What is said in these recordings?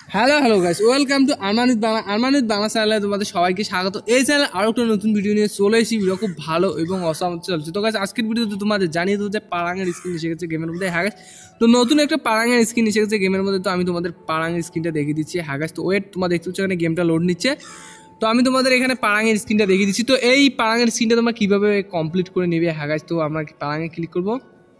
Hello guys, welcome to আরমানিত বাংলা চ্যানেলে তোমাদের সবাইকে স্বাগত। এই চ্যানেলে আরও একটা নতুন ভিডিও নিয়ে চলে এসেছি। ভিডিও খুব ভালো এবং অসাম চলছে। তো গাইস, আজকের ভিডিওতে তোমাদের জানিয়ে দেবো যে পারাঙের স্কিন এসে গেছে গেমের মধ্যে। হ্যাঁ গাইস, তো নতুন একটা পারাঙের স্কিন এসে গেছে গেমের মধ্যে। তো আমি তোমাদের পারাঙের স্কিনটা দেখিয়ে দিচ্ছি। হ্যাঁ গাইস, তো ওয়েট, তোমরা দেখতে পাচ্ছ এখানে গেমটা লোড নিচ্ছে। তো আমি তোমাদের এখানে পারাঙের স্কিনটা দেখিয়ে দিচ্ছি। তো এই পারাঙের স্কিনটা তোমরা কীভাবে কমপ্লিট করে নেবে। হ্যাঁ গাইস, তো আমরা পারাঙে ক্লিক করবো।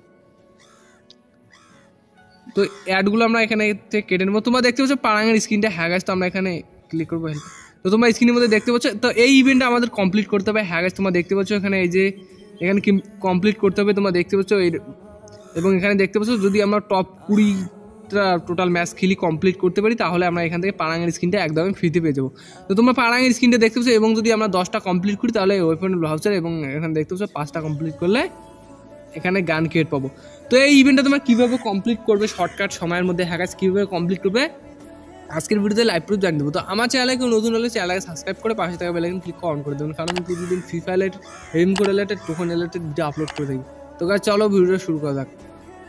তো অ্যাডগুলো আমরা এখানে থেকে কেটে নেবো। তোমরা দেখতে পাচ্ছ পারাঙের স্ক্রিনটা। হ্যাঁ গাইস, তো আমরা এখানে ক্লিক করবো। তো তোমরা স্ক্রিনের মধ্যে দেখতে পাচ্ছ। তো এই ইভেন্টটা আমাদের কমপ্লিট করতে হবে। হ্যাঁ গাইস, তোমরা দেখতে পাচ্ছ এখানে এই যে এখানে কমপ্লিট করতে হবে। তোমরা দেখতে পাচ্ছ এবং এখানে দেখতে পাচ্ছ যদি আমরা টপ 20টা টোটাল ম্যাচ খেলি কমপ্লিট করতে পারি, তাহলে আমরা এখান থেকে পারাঙের স্ক্রিনটা একদমই ফ্রিতে পেয়ে যাবো। তো তোমরা পারাঙের স্ক্রিনটা দেখতে পাচ্ছ এবং যদি আমরা 10টা কমপ্লিট করি তাহলে ওয়েপন ভাউচার, এবং এখানে দেখতে পাচ্ছ 5টা কমপ্লিট করলে এখানে গান ক্রিয়েট পাবো। তো এই ইভেন্টটা তোমরা কীভাবে কমপ্লিট করবে শর্টকাট সময়ের মধ্যে, হ্যাকার্স কীভাবে কমপ্লিট করবে আজকের ভিডিওতে লাইভ প্রুফ জানিয়ে দেবো। তো আমার চ্যানেলে কেউ নতুন হলে চ্যানেলকে সাবস্ক্রাইব করে পাশে থাকা বেল আইকন ক্লিক অন করে দেবেন, কারণ আমি প্রতিদিন free fire related, redeem code related, token related video upload করে থাকি। তো গাইস, চলো ভিডিওটা শুরু করা যাক।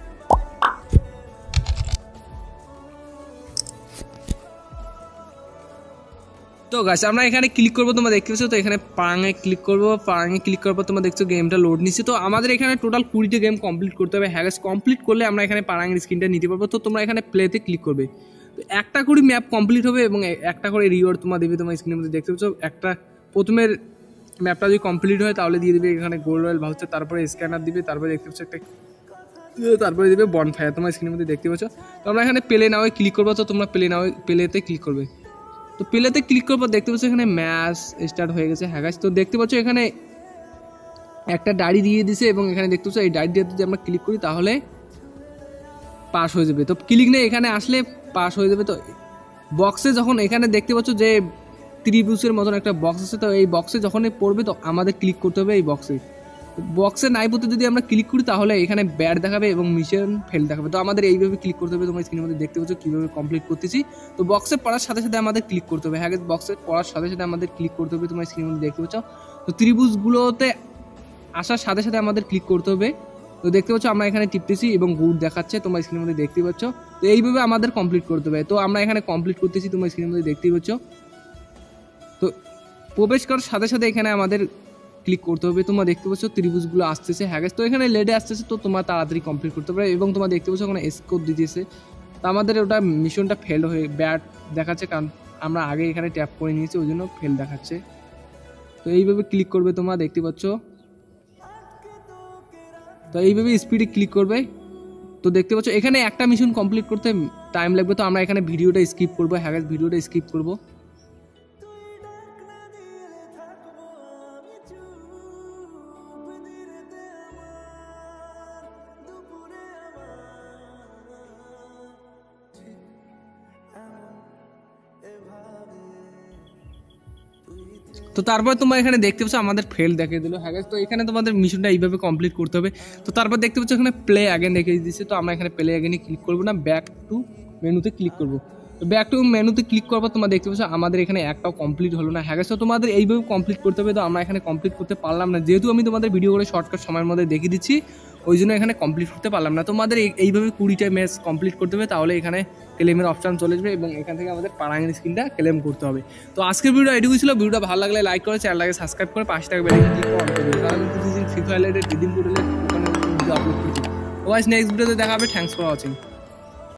তো গাইস, আমরা এখানে ক্লিক করবো। তোমরা দেখতে পাচ্ছ তো এখানে পারাঙে ক্লিক করবো। পারাঙে ক্লিক করার পর তোমরা দেখছো গেমটা লোড নিচ্ছে। তো আমাদের এখানে টোটাল 20টা গেম কমপ্লিট করতে হবে। হ্যাঁ গাইস, কমপ্লিট করলে আমরা এখানে পারাঙের স্ক্রিনটা নিতে পারবো। তো তোমরা এখানে প্লেতে ক্লিক করবে। তো একটা করে ম্যাপ কমপ্লিট হবে এবং একটা করে রিওয়ার্ড তোমরা দেবে। তোমার স্ক্রিনের মধ্যে দেখতে পাচ্ছ একটা প্রথমের ম্যাপটা যদি কমপ্লিট হয় তাহলে দিয়ে দেবে এখানে গোল্ড রয়্যাল ভাউচার, তারপরে স্ক্যানার দিবে, তারপরে দেখতে পাচ্ছ একটা, তারপরে দেবে বনফায়ার। তোমার স্ক্রিনের মধ্যে দেখতে পাচ্ছ। তো আমরা এখানে প্লে নাও ক্লিক করবো। তো তোমরা প্লেতে ক্লিক করবে। তো প্লেতে ক্লিক করার পর দেখতে পাচ্ছ এখানে ম্যাচ স্টার্ট হয়ে গেছে। হ্যাঁ গাইস, তো দেখতে পাচ্ছ এখানে একটা ডায়েরি দিয়ে দিছে এবং এখানে দেখতে পাচ্ছ এই ডায়েরিটা যদি আমরা ক্লিক করি তাহলে পাস হয়ে যাবে। তো ক্লিক নেই, এখানে আসলে পাস হয়ে যাবে। তো বক্সে যখন এখানে দেখতে পাচ্ছ যে ত্রিভুজের মতন একটা বক্স আছে, তো এই বক্সে যখনই পড়বে তো আমাদের ক্লিক করতে হবে এই বক্সে নাই পড়তে যদি আমরা ক্লিক করি তাহলে এখানে ব্যাড দেখাবে এবং মিশন ফেল দেখাবে। তো আমাদের এইভাবে ক্লিক করতে হবে। তোমার স্ক্রিনের মধ্যে দেখতে পাচ্ছ কীভাবে কমপ্লিট করতেছি। তো বক্সে পড়ার সাথে সাথে আমাদের ক্লিক করতে হবে। হ্যাঁ, বক্সে পড়ার সাথে সাথে আমাদের ক্লিক করতে হবে। তোমার স্ক্রিনের মধ্যে দেখতে পাচ্ছ তো ত্রিভুজগুলোতে আসার সাথে সাথে আমাদের ক্লিক করতে হবে। তো দেখতে পাচ্ছ আমরা এখানে টিপতেছি এবং গুড দেখাচ্ছে, তোমার স্ক্রিনের মধ্যে দেখতে পাচ্ছ। তো এইভাবে আমাদের কমপ্লিট করতে হবে। তো আমরা এখানে কমপ্লিট করতেছি, তোমার স্ক্রিনের মধ্যে দেখতেই পাচ্ছ। তো প্রবেশ করার সাথে সাথে এখানে আমাদের ক্লিক করতে হবে। তোমরা দেখতে পাচ্ছ ত্রিভুজগুলো আসতেছে। হ্যাঁ গাইস, তো এখানে লেডে আসতেছে। তো তোমরা তাড়াতাড়ি কমপ্লিট করতে পারবে এবং তোমরা দেখতে পাচ্ছ ওখানে স্কোর দিতেছে। তো আমাদের ওটা মিশনটা ফেল হয়ে ব্যাড দেখাচ্ছে, কারণ আমরা আগে এখানে ট্যাপ করে নিয়েছি, ওই জন্য ফেল দেখাচ্ছে। তো এইভাবে ক্লিক করবে, তোমরা দেখতে পাচ্ছ। তো এইভাবে স্পিডে ক্লিক করবে। তো দেখতে পাচ্ছ এখানে একটা মিশন কমপ্লিট করতে টাইম লাগবে। তো আমরা এখানে ভিডিওটা স্কিপ করবো। হ্যাঁ গাইস, ভিডিওটা স্কিপ করবো। তো তারপর তোমরা এখানে দেখতে পাচ্ছ আমাদের ফেল দেখিয়ে দিল। হ্যাঁ গাইস, তো এখানে তোমাদের মিশনটা এইভাবে কমপ্লিট করতে হবে। তো তারপর দেখতে পাচ্ছ এখানে প্লে অ্যাগেন দেখিয়ে দিচ্ছে। তো আমরা এখানে প্লে অ্যাগেনে ক্লিক করবো না, ব্যাক টু মেনুতে ক্লিক করবো। তো ব্যাক টু মেনুতে ক্লিক করার পর তোমরা দেখতে পাচ্ছ আমাদের এখানে একটাও কমপ্লিট হলো না। হ্যাঁ গাইস, তো তোমাদের এইভাবে কমপ্লিট করতে হবে। তো আমরা এখানে কমপ্লিট করতে পারলাম না, যেহেতু আমি তোমাদের ভিডিও করে শর্টকাট সময়ের মধ্যে দেখিয়ে দিচ্ছি, ওই জন্য এখানে কমপ্লিট করতে পারলাম না। তোমাদের এইভাবে 20টা ম্যাচ কমপ্লিট করতে হবে, তাহলে এখানে ক্লেমের অপশান চলে আসবে এবং এখান থেকে আমাদের পারাঙের স্ক্রিনটা ক্লেম করতে হবে। তো আজকের ভিডিও এটুকু ছিল। ভিডিওটা ভালো লাগলে লাইক করে, চ্যানেলটাকে সাবস্ক্রাইব করে পাশে থাকবে কারণ প্রতিদিন free fire related redeem code related video upload করছি। তো গাইস, নেক্সট ভিডিওতে দেখা হবে। Thanks for watching.